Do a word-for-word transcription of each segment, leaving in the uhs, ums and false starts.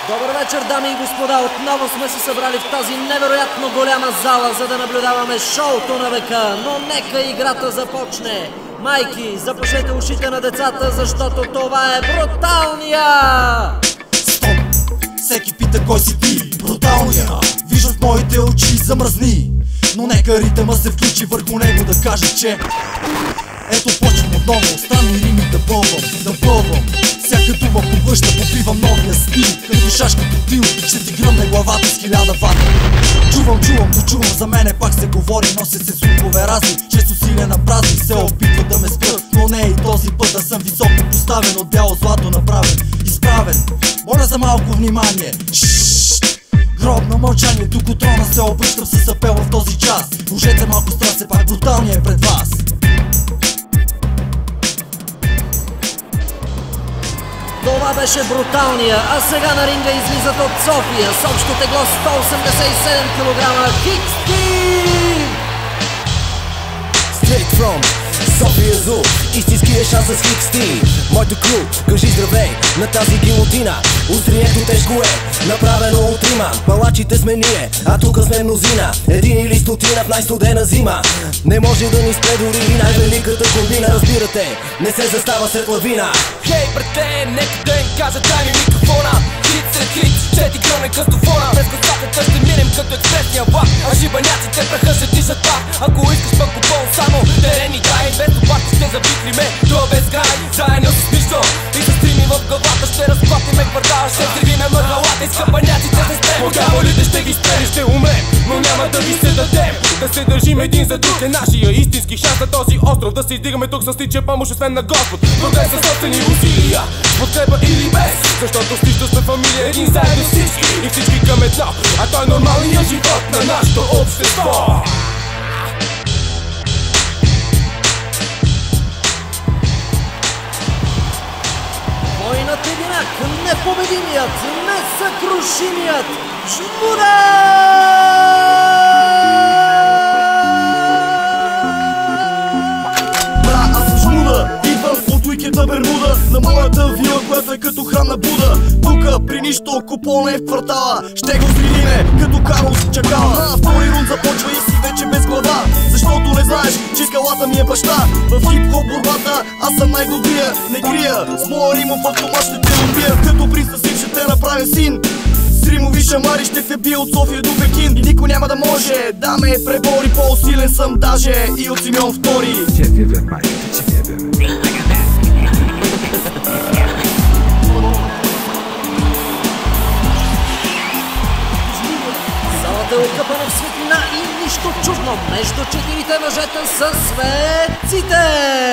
Добър вечер, дами и господа! Отново сме се събрали в тази невероятно голяма зала, за да наблюдаваме шоуто на века. Но нека играта започне! Майки, запушете ушите на децата, защото това е бруталния! Стоп! Всеки пита кой си ти, бруталния! Виждам в моите очи замръзни, но нека ритъма се включи върху него да каже, че ето почвам отново, странни рими да бълвам, да бълвам. Всяка дума повъща, попивам новия стил, като шашка тил, ще ти гръмне главата с хиляда вата. Чувам, чувам, но чувам, за мене пак се говори, нося се слухове разни, чрез усилия на празни се опитват да ме спрат, но не и този път да съм високо поставен, от бяло злато направен, изправен. Моля за малко внимание, шшшш, гроб на мълчание, тук от трона се обръщам с апел в този час. Божете малко страст, все пак бруталния е пред вас. Това беше бруталния, а сега на ринга излизат от София с общо тегло сто осемдесет и седем килограма Хикстин! Straight from София Зу, истинския шанс с Хикстин. Моето кру, кажи здравей на тази гилотина. Острието тежко е, направено от рима. Палачите сме ние, а тук сме мнозина. Един или стотина в най-студена зима. Не може да ни спре дори най-великата комбина. Разбирате, не се застава след лавина. Хей, брате, нека да им кажа, дай ми микрофона. Хит сред хит, ще ти гръмне къстофона. През костата ще минем като експресния влак, а шибаняците праха ще дишат пак. Ако искаш пък купон само терени дай, без обаче ще забитриме до безкрай. Заедно с нищо и с стрими в главата ще разклатиме квартала, ще взривиме мъглалата и скъпаняците се спрем. Дяволите ще ги спрем, ще умрем, но няма да ви се дадем. Да се държим един за друг е нашия истински шанс на този остров. Да се издигаме тук с тича помощ освен на Господ. Прогрес със собствени усилия, с подкрепа или без, защото стища сме фамилия, един заедно всички и всички към едно, а той е нормалният живот на нашето общество. Войнат единак, непобедимият, несъкрушимият Жмуда! Бра, аз съм Жмуда, идвам от уикенда Бермуда, на моята вила, която е като храна Буда. Тука при нищо купона е в квартала, ще го взривиме като Карлос Чакала. На втори рунд започва и си вече без глава, защото не знаеш, че скалата ми е баща. В хип-хоп борбата аз съм най-добрия, не крия, с моя рима в автомат ще те убия. Като принц Сим ще те направя син, с римови шамари ще те бия от София до Пекин. И никой няма да може да ме пребори, по-силен съм даже и от Симеон Втори. Ciebie wymajcie, ciebie Залата е окъпана в светлина и нищо чудно, между четирите мъжета са светците!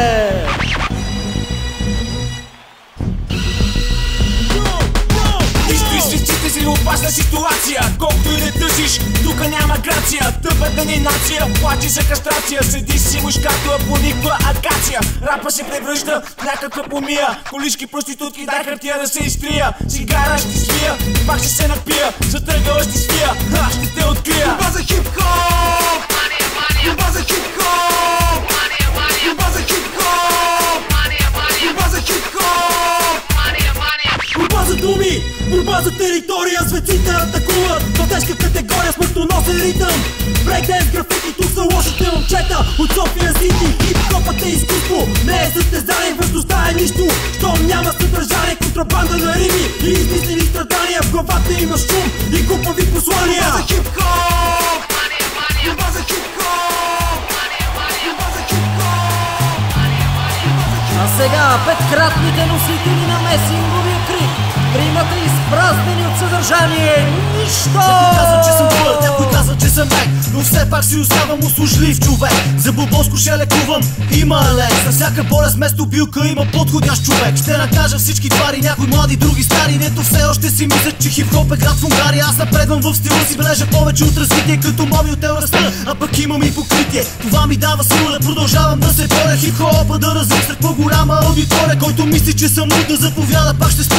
Изтичите си опасна ситуация, колкото и да тъжиш, тука няма грация. Тъпата ни нация, плачи за кастрация, седиш си мушкато, а пониква акация. Рапа се превръща в някаква помия, колишки проститутки, дай хартия да се изтрия. Цигара ще свия, пак ще се напия, затръгала ще свия, аз ще те открия. Юба за хип-хоп! Юба за хип-хоп! Юба за хип-хоп! Юба за хип-хоп! Борба за думи, борба за територия, светците атакуват в тежка категория, смъртоносен ритъм. Брейкденс, графити, тук са лошите момчета от София Сити. Хип-хопът е изкуство, не е състезание, въздушта е нищо. Щом няма съдържание, контрабанда на рими и измислени страдания, в главата има шум и купави послания. Юба за хип-хоп! Юба за хип-хоп! Юба за хип-хоп! А сега петкратните носители на месинговия крик, тримата изпразнени от съдържание, нищо! Някой казва, че съм бър, някой казва, че съм мек, но все пак си оставам услужлив човек. За бобоско ще лекувам, има лек. За всяка болест вместо билка има подходящ човек. Ще накажа всички твари, някои млади, други стари, дето все още си мислят, че хип-хоп е град в Унгария. Аз напредвам в стила си, бележа повече от развитие, като моби от раста, а пък имам и покритие. Това ми дава сила да продължавам да се боря, хип-хопа да развих сред по-голяма аудитория. Който мисли, че съм мут да заповяда, пак ще спя.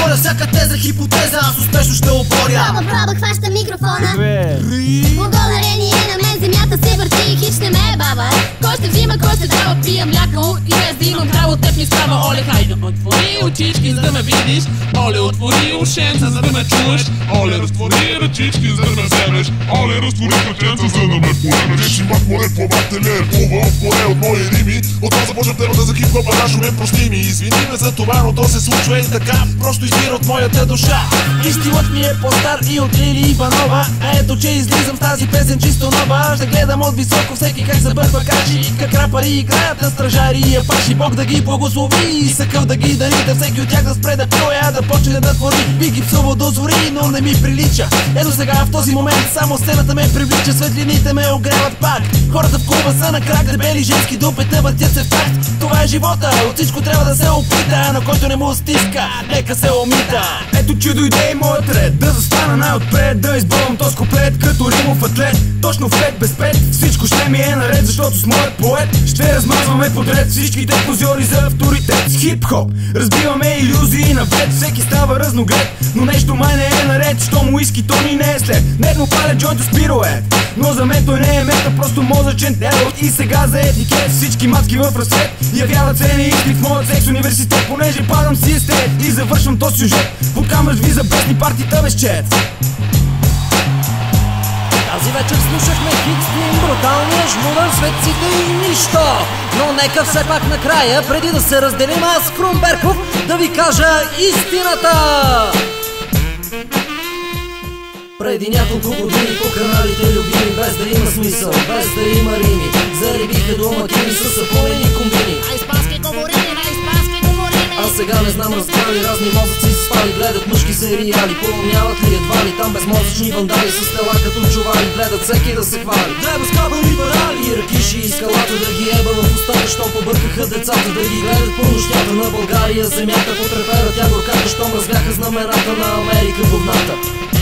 споря, всяка теза хипотеза аз успешно ще оборя. Проба, проба, хваща микрофона. Благодарение на мен земята се върти. Хич не ме е баба. Кой ще взима, кой ще дава, пия мляко. И без да имам право, теб ми става. Оле, хайде, отвори очички, за да ме видиш. Оле, отвори ушенца, за да ме чуеш. Оле, разтвори ръчички, за да ме вземеш. Оле, разтвори ръченца, за да ме поемеш. Речи мак море, плавателе, плува в море от мои рими. От това започвам темата за хип-хоп, а нашо ме прости ми. Извини ме за това, но то се случва и така. Просто избира от моята душа. И стилът ми е по-стар и от Лили Иванова. А ето че излизам с тази песен чисто нова. Ще гледам от високо всеки как забърква качи. Как рапари играят на стражари и апаши. Бог да ги благослови и съкъл да ги дари. Да всеки от тях да спре да проя, да почне да твори. Би ги псувал до зори, но не ми прилича. Ето сега в този момент само сцената ме привлича. Светлините ме огреват пак. Хората в клуба са на крак, дебели женски дупета въртят се в такт. Това е живота, от всичко трябва да се опита. На който не му стиска, нека се омита. Ето че дойде и моят ред да застана най-отпред, да избълвам този куплет като римов атлет. Точно в пет без пет всичко ще ми е наред, защото с моят поет ще размазваме подред всичките позори за авторитет. С хип-хоп разбиваме илюзии навред, всеки става разноглед, но нещо май не е наред, що му иски то ни не е след. Дневно паля джойнто спирует, но за мен той не е мета, просто мозъчен терор. И сега за етикет всички мацки в разцвет явяват цени изпит в моят секс университет, понеже падам си естет и завършвам този сюжет под камъж ви за бесни партита без чет. Тази вечер слушахме Хикстин, бруталния жмудър, светците и нищо. Но нека все пак накрая, преди да се разделим, аз Крум Берков да ви кажа истината. Преди няколко години по каналите любими, без да има смисъл, без да има рими, зарибиха домакини с сапунени комбини. На испански говорили, на испански говорили. А сега не знам разправи, разни мозъци се свали, гледат мъжки сериали, поумняват ли едва ли там безмозъчни вандали с тела като чували, гледат всеки да се хвали. Гледа скабани барали и ръкиши и скалата да ги еба в устата, що побъркаха децата, да ги гледат по нощята на България, земята потреперят тя горката, щом развяха знамената на Америка говната.